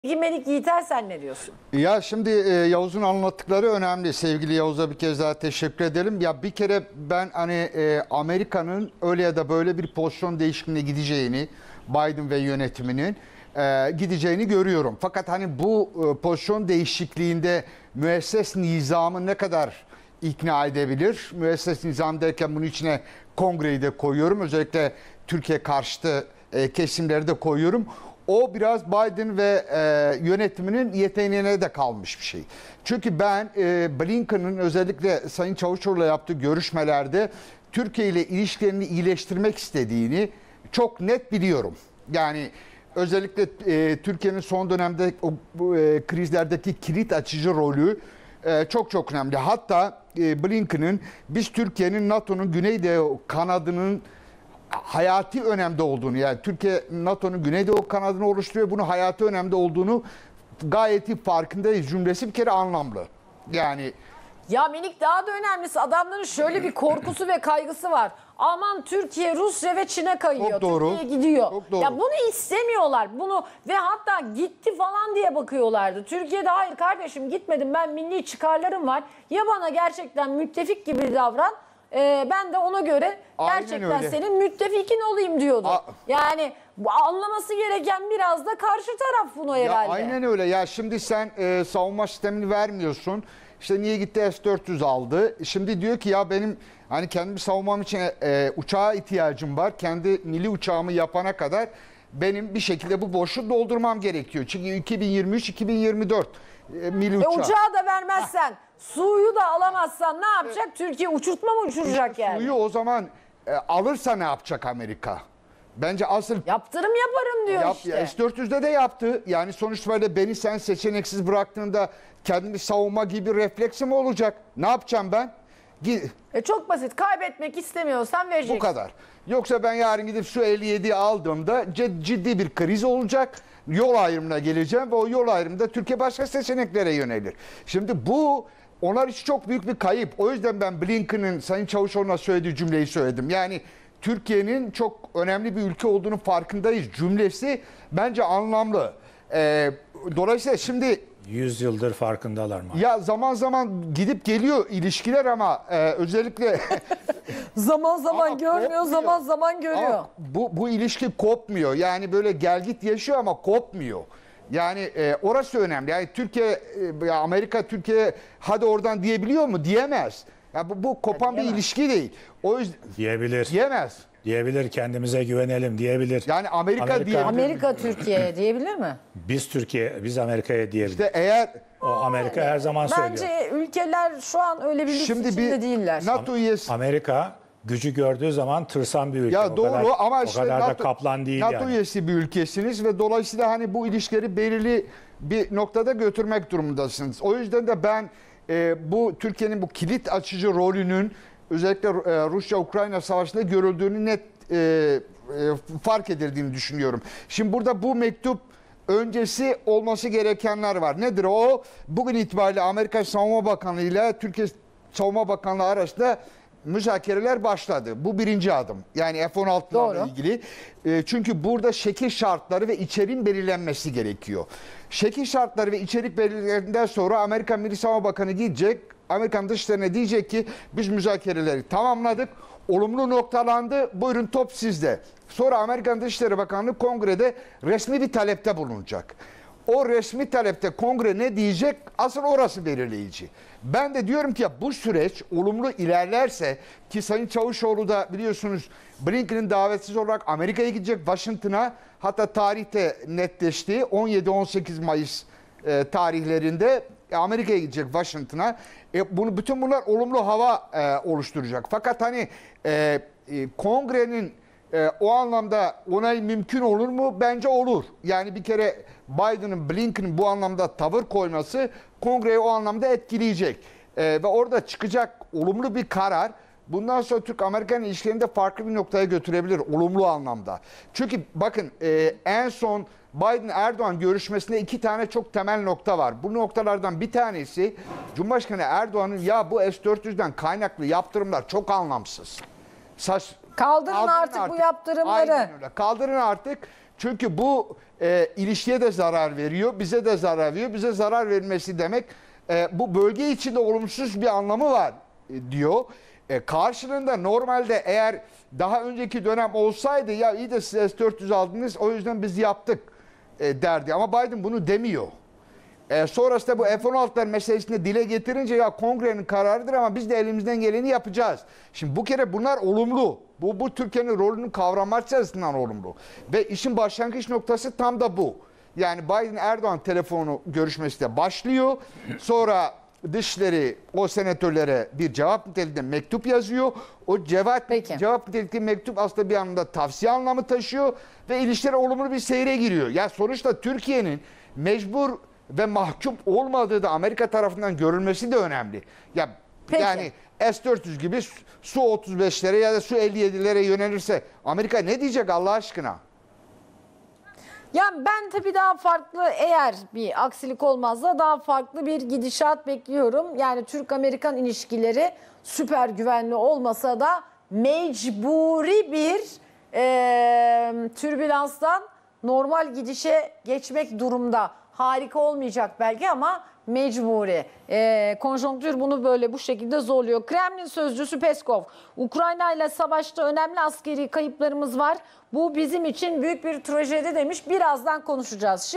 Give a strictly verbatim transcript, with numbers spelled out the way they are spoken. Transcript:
Melik Yiğiter, sen ne diyorsun? Ya şimdi e, Yavuz'un anlattıkları önemli. Sevgili Yavuz'a bir kez daha teşekkür edelim. Ya bir kere ben hani e, Amerika'nın öyle ya da böyle bir pozisyon değişikliğine gideceğini, Biden ve yönetiminin e, gideceğini görüyorum. Fakat hani bu e, pozisyon değişikliğinde müesses nizamı ne kadar ikna edebilir? Müesses nizam derken bunun içine Kongre'yi de koyuyorum. Özellikle Türkiye karşıtı e, kesimleri de koyuyorum. O biraz Biden ve e, yönetiminin yeteneğine de kalmış bir şey. Çünkü ben e, Blinken'ın özellikle Sayın Çavuşoğlu'yla yaptığı görüşmelerde Türkiye ile ilişkilerini iyileştirmek istediğini çok net biliyorum. Yani özellikle e, Türkiye'nin son dönemde o bu, e, krizlerdeki kilit açıcı rolü e, çok çok önemli. Hatta e, Blinken'ın biz Türkiye'nin NATO'nun Güneydoğu kanadının hayati önemde olduğunu, yani Türkiye NATO'nun Güneydoğu kanadını oluşturuyor, bunu hayati önemde olduğunu gayet iyi farkındayız cümlesi bir kere anlamlı. Yani Ya Melik, daha da önemlisi adamların şöyle bir korkusu ve kaygısı var. Aman Türkiye, Rusya ve Çin'e kayıyor. Çok doğru. Türkiye gidiyor. Çok doğru. Ya bunu istemiyorlar. Bunu ve hatta gitti falan diye bakıyorlardı. Türkiye'de hayır kardeşim gitmedim, ben milli çıkarlarım var. Ya bana gerçekten müttefik gibi davran. Ee, ben de ona göre gerçekten senin müttefikin olayım diyordu. A yani bu anlaması gereken biraz da karşı taraf bunu herhalde. Ya aynen öyle. Ya şimdi sen e, savunma sistemini vermiyorsun. İşte niye gitti S dört yüz aldı? Şimdi diyor ki ya benim hani kendimi savunmam için e, uçağa ihtiyacım var. Kendi milli uçağımı yapana kadar benim bir şekilde bu boşluğu doldurmam gerekiyor. Çünkü iki bin yirmi üç iki bin yirmi dört e, milli uçağı. E, uçağı da vermezsen, suyu da alamazsan ne yapacak? E, Türkiye uçurtma mı uçuracak yani? Suyu o zaman e, alırsa ne yapacak Amerika? Bence asıl yaptırım yaparım diyor yap, işte. S dört yüzde de yaptı. Yani sonuçta böyle beni sen seçeneksiz bıraktığında kendimi savunma gibi refleksim olacak. Ne yapacağım ben? E çok basit. Kaybetmek istemiyorsan vereceksin. Bu kadar. Yoksa ben yarın gidip su elli yediyi aldığımda ciddi bir kriz olacak. Yol ayrımına geleceğim ve o yol ayrımında Türkiye başka seçeneklere yönelir. Şimdi bu onlar için çok büyük bir kayıp. O yüzden ben Blinken'ın Sayın Çavuşoğlu'na söylediği cümleyi söyledim. Yani Türkiye'nin çok önemli bir ülke olduğunu farkındayız cümlesi bence anlamlı. Ee, dolayısıyla şimdi yüz yıldır farkındalar mı? Ya zaman zaman gidip geliyor ilişkiler ama e, özellikle zaman zaman ama görmüyor, kopmuyor. zaman zaman görüyor. Ama bu bu ilişki kopmuyor. Yani böyle gel git yaşıyor ama kopmuyor. Yani e, orası önemli. Yani Türkiye, e, Amerika Türkiye hadi oradan diyebiliyor mu? Diyemez. Ya bu, bu kopan bir ilişki değil. O yüzden diyebilir. Diyemez. Diyebilir, kendimize güvenelim diyebilir. Yani Amerika, Amerika diyebilir. Amerika Türkiye'ye diyebilir mi? Biz Türkiye, biz Amerika'ya diyebilir. İşte eğer o Amerika her zaman söylüyor. Bence ülkeler şu an öyle bir lüks Şimdi içinde bir değiller. NATO üyesi. Amerika gücü gördüğü zaman tırsan bir ülke. Ya o doğru kadar, ama o işte kadar NATO, da kaplan değil NATO yani. üyesi bir ülkesiniz ve dolayısıyla hani bu ilişkileri belirli bir noktada götürmek durumundasınız. O yüzden de ben e, bu Türkiye'nin bu kilit açıcı rolünün özellikle e, Rusya-Ukrayna savaşında görüldüğünü net e, e, fark edildiğini düşünüyorum. Şimdi burada bu mektup öncesi olması gerekenler var. Nedir o? Bugün itibariyle Amerika Savunma Bakanlığı ile Türkiye Savunma Bakanlığı arasında müzakereler başladı. Bu birinci adım. Yani F on altılarla ilgili. E, çünkü burada şekil şartları ve içeriğin belirlenmesi gerekiyor. Şekil şartları ve içerik belirlerinden sonra Amerika Milli Savunma Bakanı gidecek. Amerikan Dışişleri'ne diyecek ki biz müzakereleri tamamladık. Olumlu noktalandı. Buyurun top sizde. Sonra Amerikan Dışişleri Bakanlığı kongrede resmi bir talepte bulunacak. O resmi talepte kongre ne diyecek? Asıl orası belirleyici. Ben de diyorum ki ya bu süreç olumlu ilerlerse ki Sayın Çavuşoğlu da biliyorsunuz Blinken'in davetsiz olarak Amerika'ya gidecek, Washington'a, hatta tarihte netleşti. on yedi on sekiz Mayıs e, tarihlerinde Amerika'ya gidecek, Washington'a. E, bunu bütün bunlar olumlu hava e, oluşturacak. Fakat hani e, e, kongrenin e, o anlamda onay mümkün olur mu? Bence olur. Yani bir kere Biden'ın, Blinken'ın bu anlamda tavır koyması kongreyi o anlamda etkileyecek. E, ve orada çıkacak olumlu bir karar bundan sonra Türk-Amerikan ilişkilerini de farklı bir noktaya götürebilir olumlu anlamda. Çünkü bakın e, en son Biden-Erdoğan görüşmesinde iki tane çok temel nokta var. Bu noktalardan bir tanesi Cumhurbaşkanı Erdoğan'ın ya bu S dört yüzden kaynaklı yaptırımlar çok anlamsız. Saç, kaldırın, kaldırın artık, artık bu yaptırımları. Aynen öyle. Kaldırın artık. Çünkü bu e, ilişkiye de zarar veriyor, bize de zarar veriyor. Bize zarar vermesi demek e, bu bölge içinde olumsuz bir anlamı var e, diyor. E, karşılığında normalde eğer daha önceki dönem olsaydı ya iyi de siz S dört yüz aldınız o yüzden biz yaptık e, derdi. Ama Biden bunu demiyor. E, sonrasında bu F on altılar meselesini dile getirince ya kongrenin kararıdır ama biz de elimizden geleni yapacağız. Şimdi bu kere bunlar olumlu. Bu, bu Türkiye'nin rolünün kavranması açısından olumlu. Ve işin başlangıç noktası tam da bu. Yani Biden-Erdoğan telefonu görüşmesi de başlıyor. Sonra Dışişleri o senatörlere bir cevap niteliğinde mektup yazıyor. O cevap, Peki. cevap nitelikli mektup aslında bir anlamda tavsiye anlamı taşıyor ve ilişkiler olumlu bir seyre giriyor. Ya sonuçta Türkiye'nin mecbur ve mahkum olmadığı da Amerika tarafından görülmesi de önemli. Ya Peki. yani S dört yüz gibi Su otuz beşlere ya da Su elli yedilere yönelirse Amerika ne diyecek Allah aşkına? Ya ben tabii daha farklı, eğer bir aksilik olmazsa daha farklı bir gidişat bekliyorum. Yani Türk-Amerikan ilişkileri süper güvenli olmasa da mecburi bir e, türbülanstan normal gidişe geçmek durumda. Harika olmayacak belki ama mecburi. E, konjonktür bunu böyle bu şekilde zorluyor. Kremlin sözcüsü Peskov, Ukrayna ile savaşta önemli askeri kayıplarımız var. Bu bizim için büyük bir trajedi demiş. Birazdan konuşacağız.